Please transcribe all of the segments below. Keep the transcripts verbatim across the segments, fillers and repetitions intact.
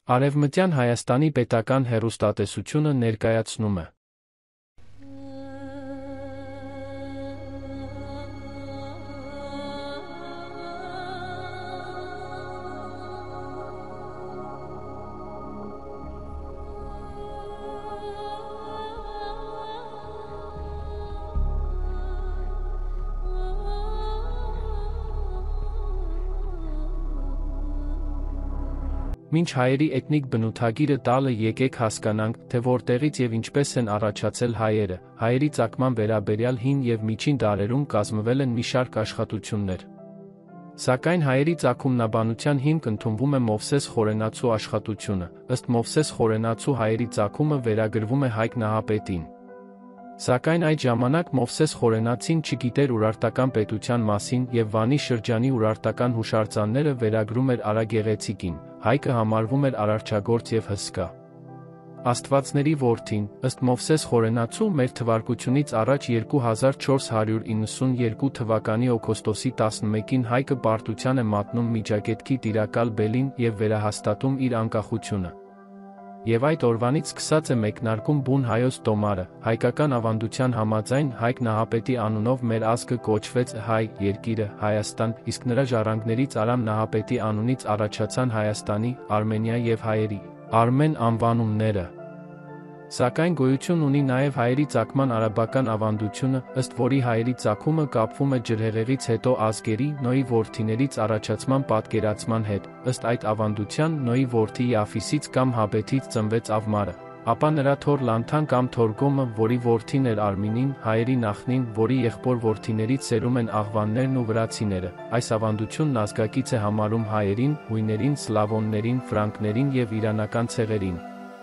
Արևմտյան Հայաստանի պետական հեռուստատեսությունը ներկայացնում է Մինչ հայերի էթնիկ բնութագիրը տալը եկեք հասկանանք, թե որտեղից եւ ինչպես են առաջացել հայերը, հայերի ծագման վերաբերյալ հին եւ միջին դարերում կազմվել են մի շարք աշխատություններ։ Սակայն հայերի ծագումնաբանության հիմք ընդունվում է Մովսես Խորենացու աշխատությունը, ըստ Մովսես Խորենացու հայերի ծագումը վերագրվում է Հայկ Նահապետին։ Սակայն այդ ժամանակ Մովսես Խորենացին չգիտեր Ուրարտական պետության մասին եւ Վանի շրջանի ուրարտական հուշարձանները վերագրում էր Արա Գեղեցիկին, Հայկը համարվում էր արարչագործ եւ հսկա։ Աստվածների որդին, ըստ Մովսես Խորենացու մեր թվարկությունից առաջ երկու հազար չորս հարյուր իննսունյերկու թվականի օգոստոսի տասնմեկին Հայկը պարտության է մատնում Միջագետքի տիրակալ Բելին եւ վերահաստատում իր անկախությունը։ Եվ այդ օրվանից սկսած է մեկնարկում բուն հայոց տոմարը, հայկական ավանդության համաձայն Հայկ Նահապետի անունով մեր ազգը կոչվեց Հայ, երկիրը, Հայաստան, իսկ նրա ժառանգներից Արամ Նահապետի անունից առաջացան Հայաստանի, Արմենիա եւ հայերի Արմեն անվանումները։ Սակայն գոյություն ունի նաև հայերի ծագման արաբական ավանդությունը, ըստ որի հայերի ծագումը կապվում է ջրհեղեղից հետո ազգերի, Նոյի որդիներից առաջացման պատկերացման հետ, ըստ այդ ավանդության Նոյի որդի Յաֆիսից կամ Հաբեթից ծնվեց Ավմարը, ապա նրա թոռ Լանթան կամ Թորգոմը, որի որդին էր Արմինին, հայերի նախնին, որի եղբոր որդիներից սերում են աղվաններն ու վրացիները, այս ավանդությունն ազգակից է համարում հայերին, հույներին, սլավոններին, ֆրանկներին եւ իրանական ցեղերին։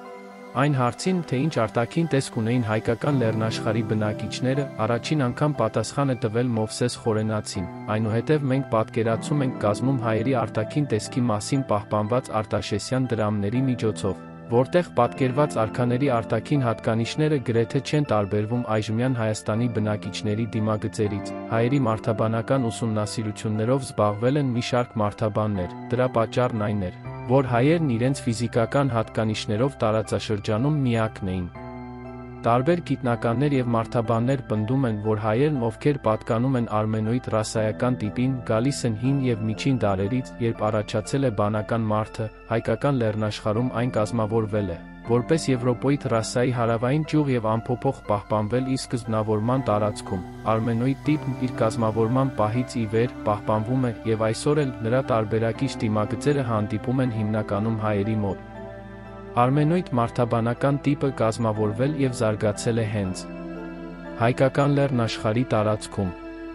Այն հարցին, թե ինչ արտաքին տեսք ունեին հայկական լեռնաշխարհի բնակիչները, առաջին անգամ պատասխան է տվել Մովսես Խորենացին, այնուհետև մենք պատկերացում ենք կազմում հայերի արտաքին տեսքի մասին պահպանված արտաշեսյան դրամների միջոցով, որտեղ պատկերված արքաների արտաքին հատկանիշները գրեթե չեն տարբերվում այժմյան Հայաստանի բնակիչների դիմագծերից, հայերի մարդաբանական ուսումնասիրություններով զբաղվել են մի շարք մարդաբաններ, դրա պատճառն այն էր, որ հայերն իրենց ֆիզիկական հատկանիշներով տարածաշրջանում միակն էին։ Տարբեր գիտնականներ եւ մարդաբաններ պնդում են, որ հայերն, ովքեր պատկանում են արմենոիդ ռասայական տիպին, գալիս են հին եւ միջին դարերից, երբ առաջացել է բանական մարդը, հայկական լեռնաշխարհում այն կազմավորվել է, որպես եվրոպոիդ ռասայի հարավային ճյուղ եւ ամփոփող պահպանվել ի սկզբնավորման տարածքում, արմենոիդ տիպն իր կազմավորման պահից ի վեր պահպանվում է եւ այսօր էլ նրա տարբերակիչ դիմագծերը հանդիպում են հիմնականում հայերի մոտ։ Արմենոիդ մարդաբանական տիպը կազմավորվել եւ զարգացել է հենց հայկական լեռնաշխարհի տարածքում։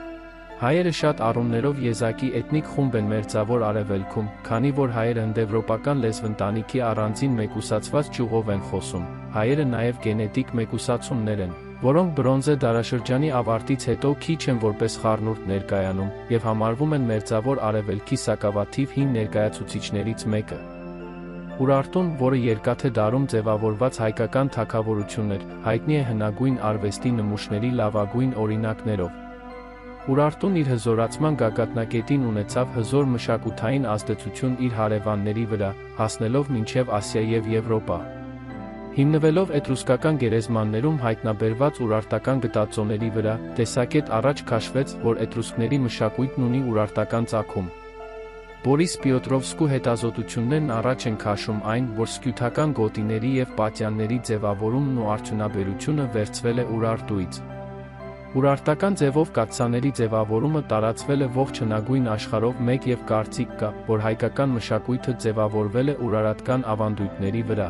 Հայերը շատ առումներով եզակի էթնիկ խումբ են Մերձավոր Արևելքում, քանի որ հայերը հնդեվրոպական լեզվընտանիքի առանձին մեկուսացված ճյուղով են խոսում, հայերը նաև գենետիկ մեկուսացումներ են, որոնք բրոնզե դարաշրջանի ավարտից հետո քիչ են որպես խառնուրդ ներկայանում եւ համարվում են Մերձավոր Արևելքի սակավաթիվ հին ներկայացուցիչներից մեկը։ Ուրարտուն, որը երկաթե դարում ձևավորված հայկական թագավորություն էր, հայտնի է հնագույն արվեստի նմուշների լավագույն օրինակներով։ Ուրարտուն իր հզորացման գագաթնակետին ունեցավ հզոր մշակութային ազդեցություն իր հարևանների վրա, հասնելով մինչև Ասիա եւ Եվրոպա։ Հիմնվելով էտրուսկական գերեզմաններում հայտնաբերված ուրարտական գտածոների վրա, տեսակետ առաջ քաշվեց, որ էտրուսկների մշակույթն ունի ուրարտական ծագում։ Բորիս Պիոտրովսկու հետազոտություններն առաջ են քաշում այն, որ սկյութական գոտիների եւ պատյանների ձևավորումն ու արդյունաբերությունը վերցվել է Ուրարտուից։ Ուրարտական ձևով կաթսաների ձևավորումը տարածվել է ողջ հնագույն աշխարհով մեկ եւ կարծիք կա, որ հայկական մշակույթը ձևավորվել է ուրարատական ավանդույթների վրա։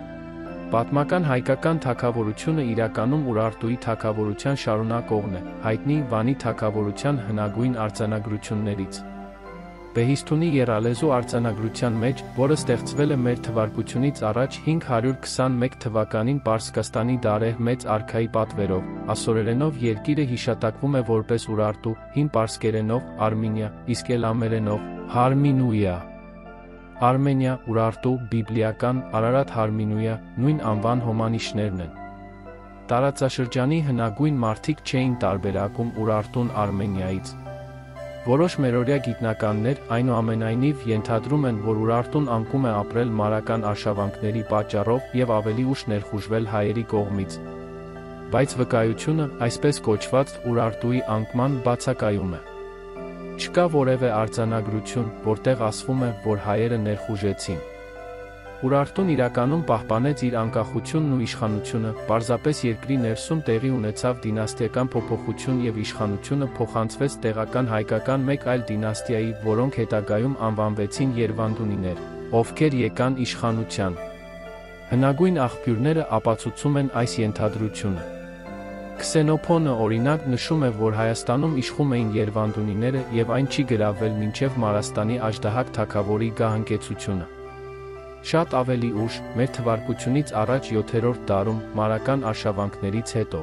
Պատմական հայկական թագավորությունը իրականում Ուրարտուի թագավորության շարունակողն է, հայտնի Վանի թագավորության հնագույն արձանագրություններից։ Բեհիստունի եռալեզու արձանագրության մեջ, որը ստեղծվել է մեր թվարկությունից առաջ հինգ հարյուր քսանմեկ թվականին Պարսկաստանի Դարեհ մեծ արքայի պատվերով, ասորերենով երկիրը հիշատակվում է որպես Ուրարտու, հին պարսկերենով Արմինիա, իսկ էլամերենով Հարմինուիա։ Արմենիա, Ուրարտու, բիբլիական Արարատ Հարմինուիա նույն անվան հոմանիշներն են։ Տարածաշրջանի հնագույն մարդիկ չէին տարբերակում Ուրարտուն Արմենիայից։ Որոշ մերօրյա գիտնականներ, այնուամենայնիվ, ենթադրում են, որ Ուրարտուն անկում է ապրել մարական արշավանքների պատճառով և ավելի ուշ ներխուժվել հայերի կողմից։ Բայց վկայությունը, այսպես կոչված, Ուրարտուի անկման բացակայում է։ Չկա որևէ արձանագրություն, որտեղ ասվում է, որ հայերը ներխուժեցին։ Ուրարտուն իրականում պահպանեց իր անկախությունն ու իշխանությունը, պարզապես երկրի ներսում տեղի ունեցավ դինաստիական փոփոխություն և իշխանությունը փոխանցվեց տեղական հայկական մեկ այլ դինաստիայի, որոնք հետագայում անվանվեցին Երևանդունիներ, ովքեր եկան իշխանության։ Հնագույն աղբյուրները ապացուցում են այս ենթադրությունը։ Քսենոփոնը, օրինակ, նշում է, որ Հայաստանում իշխում էին երևանդունիները և այն չի գրավել մինչև Մարաստանի Աժդահակ թագավորի գահընկեցությունը։ Շատ ավելի ուշ, մեր թվարկությունից առաջ յոթերորդ դարում, մարական արշավանքներից հետո։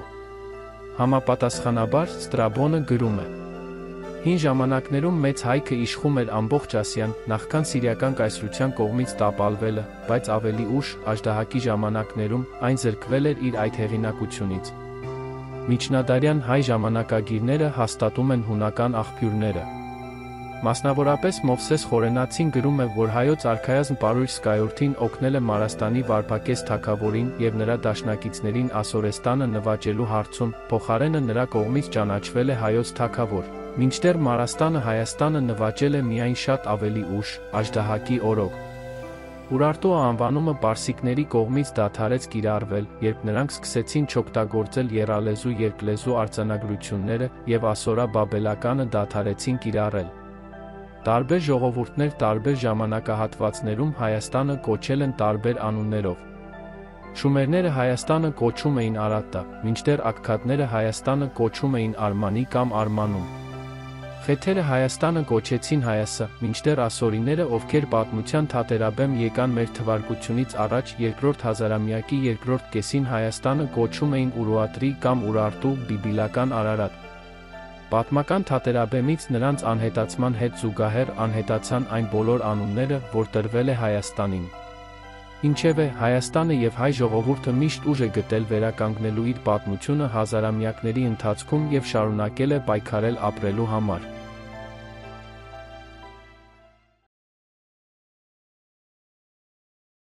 Համապատասխանաբար, Ստրաբոնը գրում է. Հին ժամանակներում մեծ հայքը իշխում էր ամբողջ Ասիան, նախքան Սիրիական կայսրության կողմից տապալվելը, բայց ավելի ուշ, Աժդահակի ժամանակներում, այն զրկվել էր իր այդ հեղինակությունից։ Միջնադարյան հայ ժամանակագիրները հաստատում են հունական աղբյուրները։ Մասնավորապես Մովսես Խորենացին գրում է, որ հայոց արքայազն Պարույր Սկայորդին օգնել է Մարաստանի վարպակես թագավորին և նրա դաշնակիցներին Ասորեստանը նվաճելու հարցում, փոխարենը նրա կողմից ճանաչվել է հայոց թագավոր, մինչդեռ Մարաստանը Հայաստանը նվաճել է միայն շատ ավելի ուշ, Աժդահակի օրոք։ Ուրարտու անվանումը պարսիկների կողմից դադարեց կիրառվել, երբ նրանք սկսեցին չօգտագործել եռալեզու երկլեզու արձանագրությունները և ասորա-բաբելականը դադարեցին կիրառել։ Տարբեր ժողովուրդներ տարբեր ժամանակահատվածներում Հայաստանը կոչել են տարբեր անուններով։ Շումերները Հայաստանը կոչում էին Արատտա, մինչդեռ աքքադները Հայաստանը կոչում էին Արմանի կամ Արմանում։ Խեթերը Հայաստանը կոչեցին Հայասը, մինչդեռ ասորիները, ովքեր պատմության թատերաբեմ եկան մեր թվարկությունից առաջ երկրորդ հազարամյակի երկրորդ կեսին Հայաստանը կոչում էին Ուրուատրի կամ Ուրարտու, բիբլիական Արարատ։ Պատմական թատերաբեմից նրանց անհետացման հետ զուգահեռ անհետացան այն բոլոր անունները, որ տրվել է Հայաստանին։ Ինչևէ, Հայաստանը և հայ ժողովուրդը միշտ ուժ է գտել վերականգնելու իր պատմությունը հազարամյակների ընթացքում և շարունակել է պայքարել ապրելու համար։